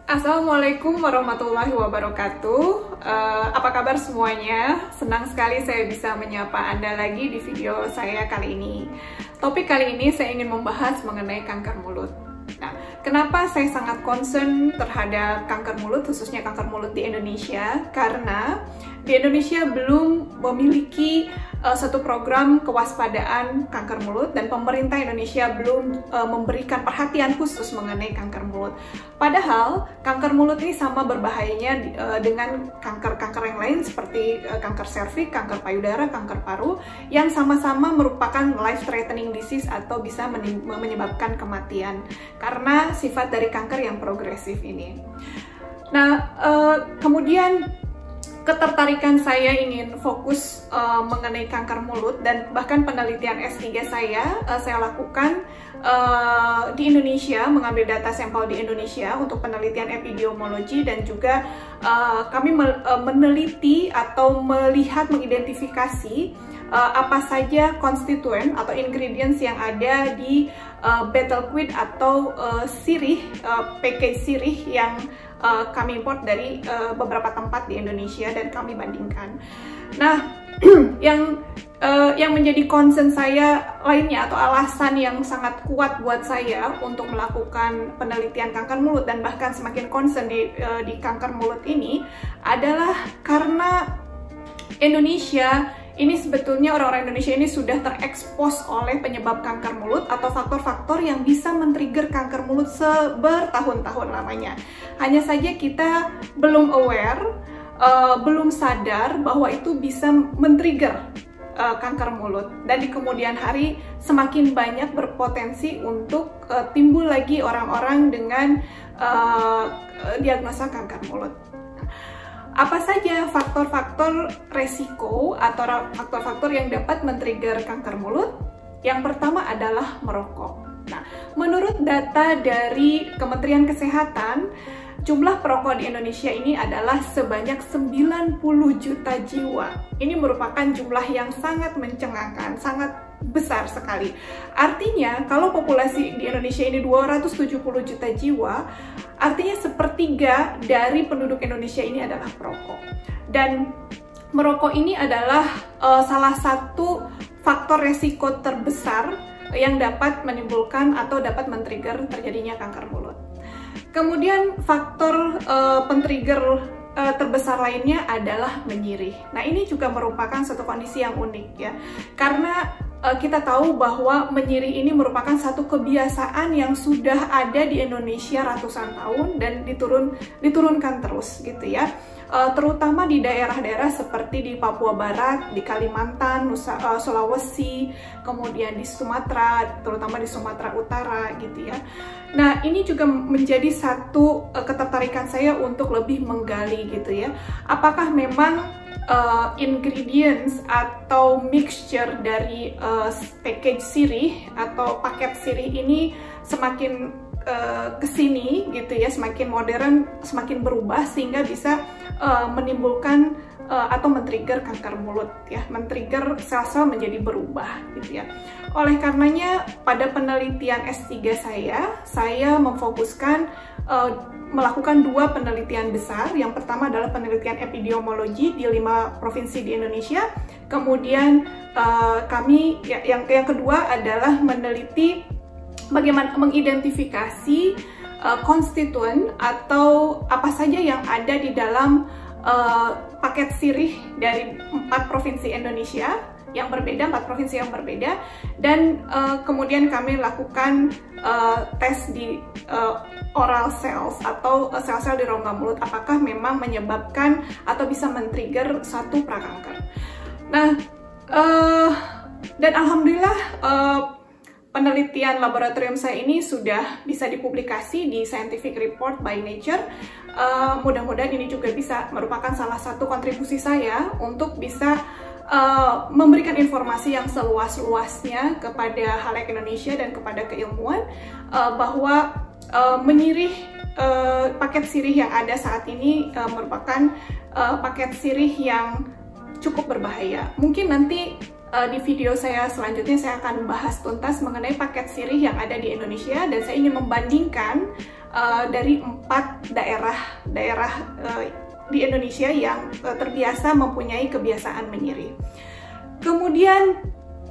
Assalamualaikum warahmatullahi wabarakatuh. Apa kabar semuanya? Senang sekali saya bisa menyapa Anda lagi di video saya kali ini. Topik kali ini saya ingin membahas mengenai kanker mulut. Nah, kenapa saya sangat concern terhadap kanker mulut, khususnya kanker mulut di Indonesia? Karena di Indonesia belum memiliki satu program kewaspadaan kanker mulut, dan pemerintah Indonesia belum memberikan perhatian khusus mengenai kanker mulut. Padahal kanker mulut ini sama berbahayanya dengan kanker-kanker yang lain seperti kanker serviks, kanker payudara, kanker paru, yang sama-sama merupakan life-threatening disease atau bisa menyebabkan kematian karena sifat dari kanker yang progresif ini. Nah, kemudian ketertarikan saya ingin fokus mengenai kanker mulut, dan bahkan penelitian S3 saya lakukan di Indonesia, mengambil data sampel di Indonesia untuk penelitian epidemiologi, dan juga kami meneliti atau melihat, mengidentifikasi apa saja konstituen atau ingredients yang ada di betel quid atau sirih, package sirih yang kami import dari beberapa tempat di Indonesia dan kami bandingkan. Nah, yang menjadi concern saya lainnya atau alasan yang sangat kuat buat saya untuk melakukan penelitian kanker mulut dan bahkan semakin concern di kanker mulut ini adalah karena Indonesia ini sebetulnya orang-orang Indonesia ini sudah terekspos oleh penyebab kanker mulut atau faktor-faktor yang bisa men-trigger kanker mulut bertahun-tahun lamanya. Hanya saja kita belum aware, belum sadar bahwa itu bisa men-trigger kanker mulut, dan di kemudian hari semakin banyak berpotensi untuk timbul lagi orang-orang dengan diagnosa kanker mulut. Apa saja faktor-faktor resiko atau faktor-faktor yang dapat men-trigger kanker mulut? Yang pertama adalah merokok. Nah, menurut data dari Kementerian Kesehatan, jumlah perokok di Indonesia ini adalah sebanyak 90 juta jiwa. Ini merupakan jumlah yang sangat mencengangkan, sangat besar sekali. Artinya, kalau populasi di Indonesia ini 270 juta jiwa, artinya sepertiga dari penduduk Indonesia ini adalah perokok. Dan merokok ini adalah salah satu faktor resiko terbesar yang dapat menimbulkan atau dapat men-trigger terjadinya kanker mulut. Kemudian faktor pen-trigger terbesar lainnya adalah menyirih. Nah, ini juga merupakan satu kondisi yang unik ya, karena kita tahu bahwa menyirih ini merupakan satu kebiasaan yang sudah ada di Indonesia ratusan tahun dan diturunkan terus gitu ya. Terutama di daerah-daerah seperti di Papua Barat, di Kalimantan, Sulawesi, kemudian di Sumatera, terutama di Sumatera Utara gitu ya. Nah, ini juga menjadi satu ketertarikan saya untuk lebih menggali gitu ya. Apakah memang ingredients atau mixture dari package sirih atau paket sirih ini semakin kesini gitu ya, semakin modern, semakin berubah sehingga bisa menimbulkan atau men-trigger kanker mulut ya, men-trigger sel-sel menjadi berubah gitu ya. Oleh karenanya pada penelitian S3 saya memfokuskan melakukan dua penelitian besar. Yang pertama adalah penelitian epidemiologi di 5 provinsi di Indonesia. Kemudian yang kedua adalah meneliti bagaimana mengidentifikasi konstituen atau apa saja yang ada di dalam paket sirih dari 4 provinsi Indonesia yang berbeda, 4 provinsi yang berbeda, dan kemudian kami lakukan tes di oral cells atau sel-sel di rongga mulut, apakah memang menyebabkan atau bisa men-trigger satu prakanker. Nah, dan alhamdulillah penelitian laboratorium saya ini sudah bisa dipublikasi di Scientific Report by Nature. Mudah-mudahan ini juga bisa merupakan salah satu kontribusi saya untuk bisa memberikan informasi yang seluas-luasnya kepada halayak Indonesia dan kepada keilmuan bahwa menyirih paket sirih yang ada saat ini merupakan paket sirih yang cukup berbahaya. Mungkin nanti di video saya selanjutnya saya akan bahas tuntas mengenai paket sirih yang ada di Indonesia, dan saya ingin membandingkan dari 4 daerah di Indonesia yang terbiasa mempunyai kebiasaan menyiri. Kemudian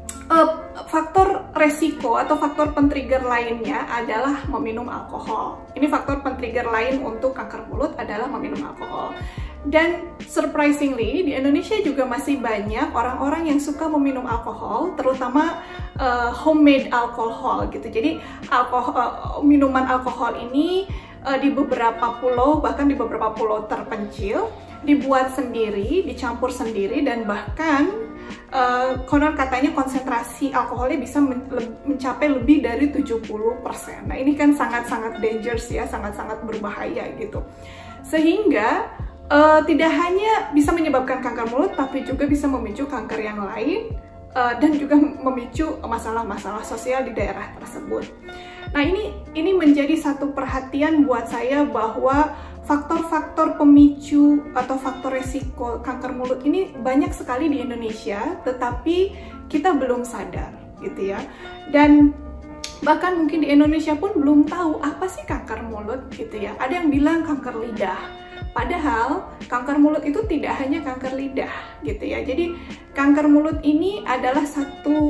faktor resiko atau faktor pentrigger lainnya adalah meminum alkohol. Ini faktor pentrigger lain untuk kanker mulut adalah meminum alkohol. Dan surprisingly di Indonesia juga masih banyak orang-orang yang suka meminum alkohol, terutama homemade alkohol gitu. Jadi minuman alkohol ini di beberapa pulau, bahkan di beberapa pulau terpencil, dibuat sendiri, dicampur sendiri, dan bahkan konon katanya konsentrasi alkoholnya bisa mencapai lebih dari 70%. Nah ini kan sangat-sangat dangerous ya, sangat-sangat berbahaya gitu. Sehingga tidak hanya bisa menyebabkan kanker mulut, tapi juga bisa memicu kanker yang lain, dan juga memicu masalah-masalah sosial di daerah tersebut. Nah ini menjadi satu perhatian buat saya bahwa faktor-faktor pemicu atau faktor resiko kanker mulut ini banyak sekali di Indonesia, tetapi kita belum sadar gitu ya. Dan bahkan mungkin di Indonesia pun belum tahu apa sih kanker mulut gitu ya. Ada yang bilang kanker lidah, padahal kanker mulut itu tidak hanya kanker lidah gitu ya. Jadi kanker mulut ini adalah satu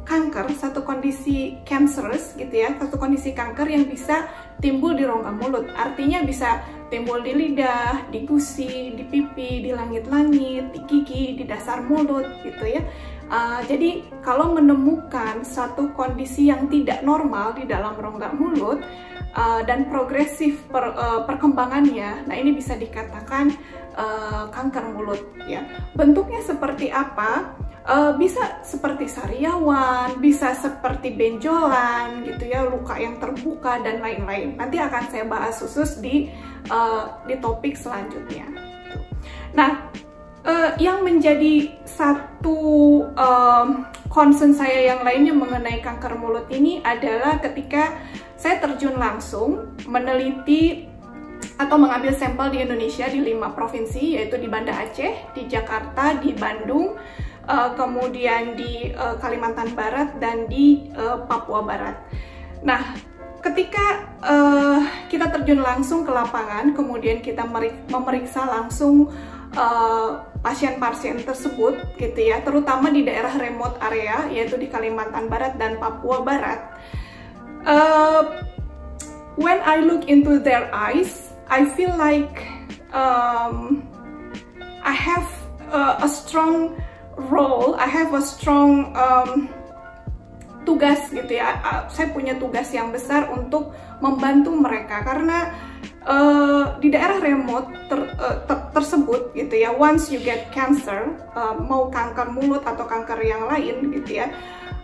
kondisi cancerous gitu ya, satu kondisi kanker yang bisa timbul di rongga mulut. Artinya bisa timbul di lidah, di gusi, di pipi, di langit-langit, di gigi, di dasar mulut gitu ya. Jadi kalau menemukan satu kondisi yang tidak normal di dalam rongga mulut dan progresif perkembangannya, nah ini bisa dikatakan kanker mulut ya. Bentuknya seperti apa? Bisa seperti sariawan, bisa seperti benjolan gitu ya, luka yang terbuka dan lain-lain. Nanti akan saya bahas khusus di topik selanjutnya. Nah, yang menjadi satu concern saya yang lainnya mengenai kanker mulut ini adalah ketika saya terjun langsung meneliti atau mengambil sampel di Indonesia di 5 provinsi, yaitu di Banda Aceh, di Jakarta, di Bandung, kemudian di Kalimantan Barat, dan di Papua Barat. Nah, ketika kita terjun langsung ke lapangan, kemudian kita memeriksa langsung pasien-pasien tersebut gitu ya, terutama di daerah remote area, yaitu di Kalimantan Barat dan Papua Barat. When I look into their eyes, I feel like I have a strong role, I have a strong tugas gitu ya. Saya punya tugas yang besar untuk membantu mereka karena di daerah remote tersebut gitu ya, once you get cancer, mau kanker mulut atau kanker yang lain gitu ya,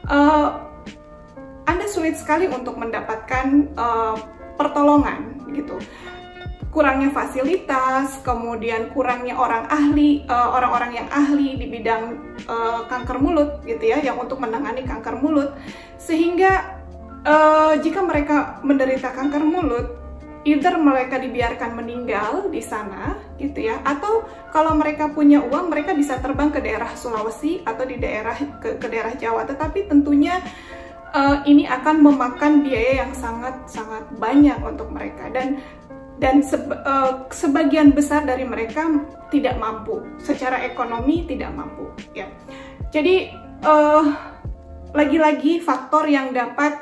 Anda sulit sekali untuk mendapatkan pertolongan gitu. Kurangnya fasilitas, kemudian kurangnya orang-orang yang ahli di bidang kanker mulut gitu ya, yang untuk menangani kanker mulut, sehingga jika mereka menderita kanker mulut, either mereka dibiarkan meninggal di sana gitu ya, atau kalau mereka punya uang, mereka bisa terbang ke daerah Sulawesi atau di daerah ke daerah Jawa, tetapi tentunya ini akan memakan biaya yang sangat banyak untuk mereka, dan sebagian besar dari mereka tidak mampu, secara ekonomi tidak mampu ya. Jadi lagi-lagi faktor yang dapat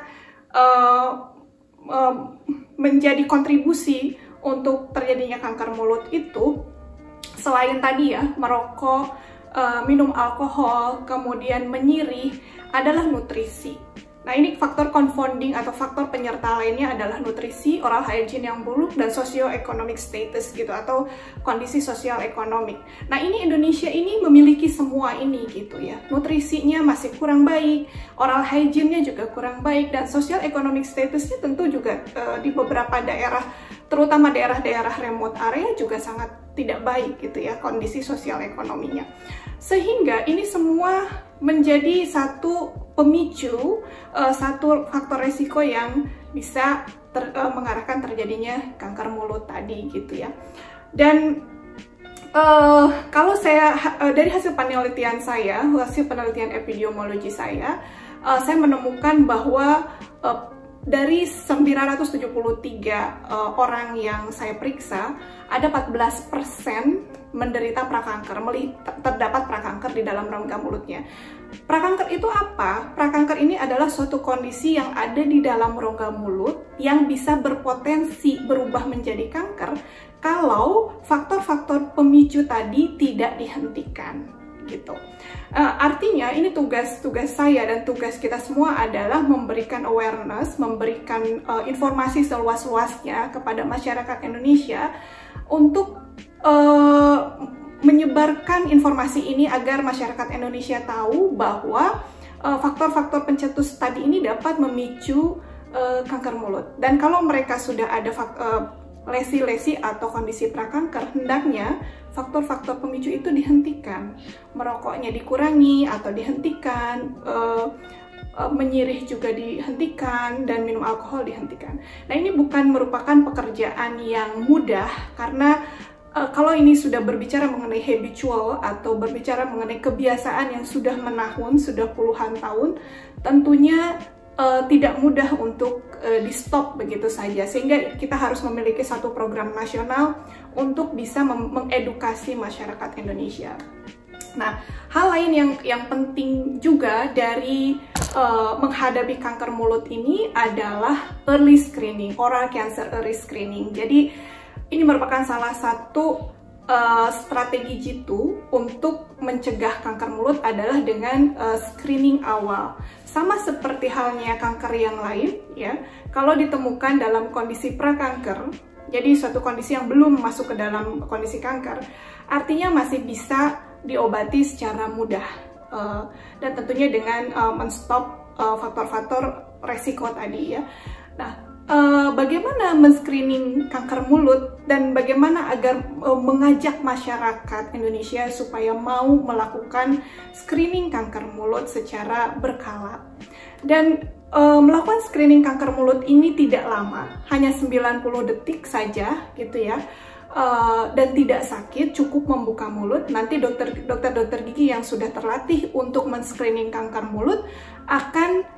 menjadi kontribusi untuk terjadinya kanker mulut itu, selain tadi ya, merokok, minum alkohol, kemudian menyirih, adalah nutrisi. Nah, ini faktor confounding atau faktor penyerta lainnya adalah nutrisi, oral hygiene yang buruk, dan socio-economic status gitu, atau kondisi sosial ekonomik. Nah, ini Indonesia ini memiliki semua ini gitu ya. Nutrisinya masih kurang baik, oral hygiene-nya juga kurang baik, dan social economic statusnya tentu juga di beberapa daerah, terutama daerah-daerah remote area juga sangat tidak baik gitu ya, kondisi sosial ekonominya. Sehingga ini semua menjadi satu pemicu, satu faktor resiko yang bisa mengarahkan terjadinya kanker mulut tadi gitu ya. Dan kalau saya dari hasil penelitian saya, hasil penelitian epidemiologi saya menemukan bahwa dari 973 orang yang saya periksa, ada 14% menderita prakanker, terdapat prakanker di dalam rongga mulutnya. Prakanker itu apa? Prakanker ini adalah suatu kondisi yang ada di dalam rongga mulut yang bisa berpotensi berubah menjadi kanker kalau faktor-faktor pemicu tadi tidak dihentikan, gitu. Artinya ini tugas saya dan tugas kita semua adalah memberikan awareness, memberikan informasi seluas-luasnya kepada masyarakat Indonesia untuk menyebarkan informasi ini agar masyarakat Indonesia tahu bahwa faktor-faktor pencetus tadi ini dapat memicu kanker mulut. Dan kalau mereka sudah ada lesi-lesi atau kondisi prakanker, hendaknya faktor-faktor pemicu itu dihentikan, merokoknya dikurangi atau dihentikan, menyirih juga dihentikan, dan minum alkohol dihentikan. Nah, ini bukan merupakan pekerjaan yang mudah karena kalau ini sudah berbicara mengenai habitual atau berbicara mengenai kebiasaan yang sudah menahun, sudah puluhan tahun, tentunya tidak mudah untuk di-stop begitu saja, sehingga kita harus memiliki satu program nasional untuk bisa mengedukasi masyarakat Indonesia. Nah, hal lain yang penting juga dari menghadapi kanker mulut ini adalah early screening, oral cancer early screening. Jadi ini merupakan salah satu strategi jitu untuk mencegah kanker mulut adalah dengan screening awal. Sama seperti halnya kanker yang lain, ya. Kalau ditemukan dalam kondisi prakanker, jadi suatu kondisi yang belum masuk ke dalam kondisi kanker, artinya masih bisa diobati secara mudah, dan tentunya dengan men-stop faktor-faktor resiko tadi, ya. Nah, bagaimana men-screening kanker mulut dan bagaimana agar mengajak masyarakat Indonesia supaya mau melakukan screening kanker mulut secara berkala. Dan melakukan screening kanker mulut ini tidak lama, hanya 90 detik saja gitu ya. Dan tidak sakit, cukup membuka mulut. Nanti dokter gigi yang sudah terlatih untuk men-screening kanker mulut akan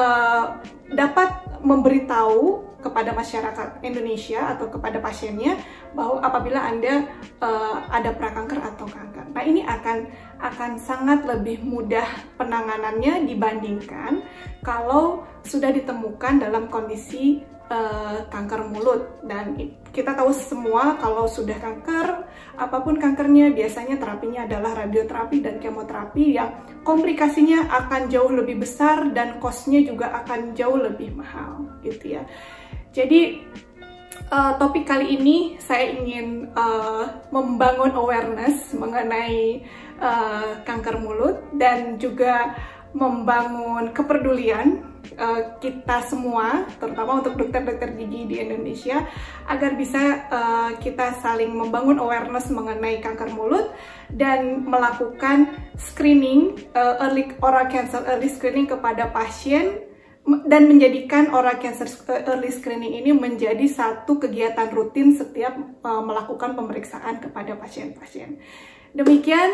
dapat memberitahu kepada masyarakat Indonesia atau kepada pasiennya bahwa apabila Anda ada prakanker atau kanker. Nah, ini akan sangat lebih mudah penanganannya dibandingkan kalau sudah ditemukan dalam kondisi kanker mulut. Dan kita tahu semua kalau sudah kanker, apapun kankernya, biasanya terapinya adalah radioterapi dan kemoterapi yang komplikasinya akan jauh lebih besar dan cost-nya juga akan jauh lebih mahal gitu ya. Jadi topik kali ini saya ingin membangun awareness mengenai kanker mulut dan juga membangun kepedulian kita semua, terutama untuk dokter-dokter gigi di Indonesia, agar bisa kita saling membangun awareness mengenai kanker mulut dan melakukan screening, oral cancer early screening kepada pasien, dan menjadikan oral cancer early screening ini menjadi satu kegiatan rutin setiap melakukan pemeriksaan kepada pasien-pasien. Demikian,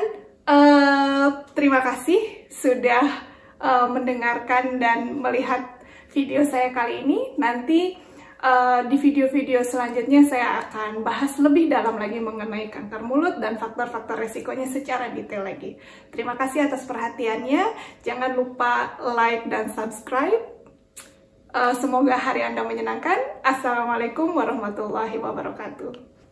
terima kasih sudah mendengarkan dan melihat video saya kali ini. Nanti di video-video selanjutnya saya akan bahas lebih dalam lagi mengenai kanker mulut dan faktor-faktor resikonya secara detail lagi. Terima kasih atas perhatiannya. Jangan lupa like dan subscribe. Semoga hari Anda menyenangkan. Assalamualaikum warahmatullahi wabarakatuh.